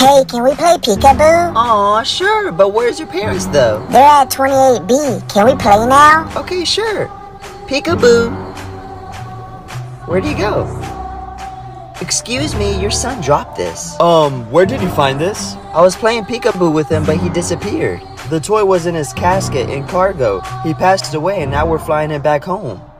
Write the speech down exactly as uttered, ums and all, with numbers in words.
Hey, can we play peekaboo? Aw, sure, but where's your parents though? They're at twenty-eight B. Can we play now? Okay, sure. Peekaboo. Where'd he go? Excuse me, your son dropped this. Um, where did you find this? I was playing peekaboo with him, but he disappeared. The toy was in his casket in cargo. He passed away and now we're flying it back home.